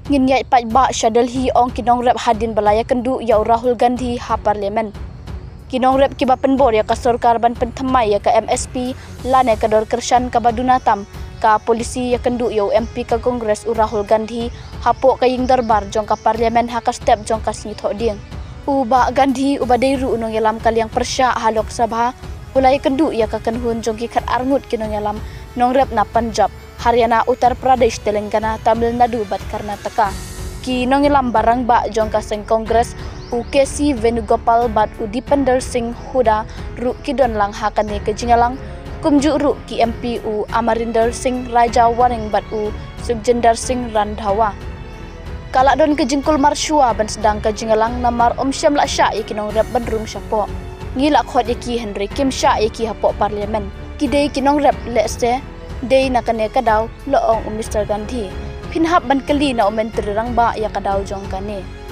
Nginyai pajba Syadal hi ong kinong rep hadin balaya kendu ya Rahul Gandhi ha parlimen. Kinong rep kiba penbor ya ka sorkar ban pentemai ya ka MSP lane ka dor kershan ka badunatam ka polisi ya kendu ya MP ka Kongres Rahul Gandhi hapo ka ying darbar jong ka parlimen ha ka step jong ka sinitho ding. Uba Gandhi uba deiru unong yalam kaliang persya ha Lok Sabha ulai kendu ya ka kenhun jong ki khat arngut kinong yalam nong rep na Punjab, Haryana, Uttar Pradesh, Telangana, Tamil Nadu, bat Karnataka. Ki nongilam barang ba jong kaseng Kongres UKC Venugopal bat Udipender Singh Huda ru kidon lang hakane ke jingalang kumju ru ki MP Amarinder Singh Raja Waring bat Sukhjinder Singh Randhawa. Kalak don ke jingkul marsua ban sedang ke jingalang namar Syamla Shah iki nong rep bandrung syapo. Ngilak khot iki Henry Kim Shah iki hapo parlimen. Kidei kinong rep leste day na kane kadaw loong Mr. Gandhi pinhap ban kali na menteri rang ba ya kadaw jong kane